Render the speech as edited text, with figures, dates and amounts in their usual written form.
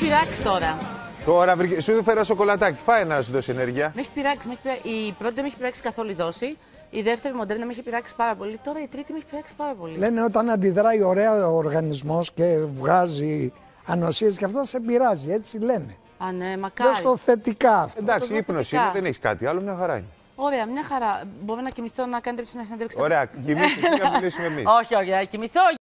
πειράξει τώρα. Τώρα σου φέρα σοκολατάκι. Φάει να σου δώσει ενέργεια. Με έχει πειράξει. Η πρώτη δεν με έχει πειράξει καθόλου η δόση. Η δεύτερη μοντέρνα με έχει πειράξει πάρα πολύ. Τώρα η τρίτη με έχει πειράξει πάρα πολύ. Λένε όταν αντιδράει ωραία ο οργανισμός και βγάζει ανοσίες και αυτά σε πειράζει. Έτσι λένε. Α, ναι, μακάρι. Δες το θετικά αυτό. Εντάξει, ύπνος είναι, δεν έχει κάτι άλλο, μια χαρά είναι. Ωραία, μια χαρά. Μπορώ να κοιμηθώ, να κάνετε μια συνέντευξη. Ωραία, κοιμήσου και να μιλήσουμε εμείς. Όχι, όχι, κοιμηθώ.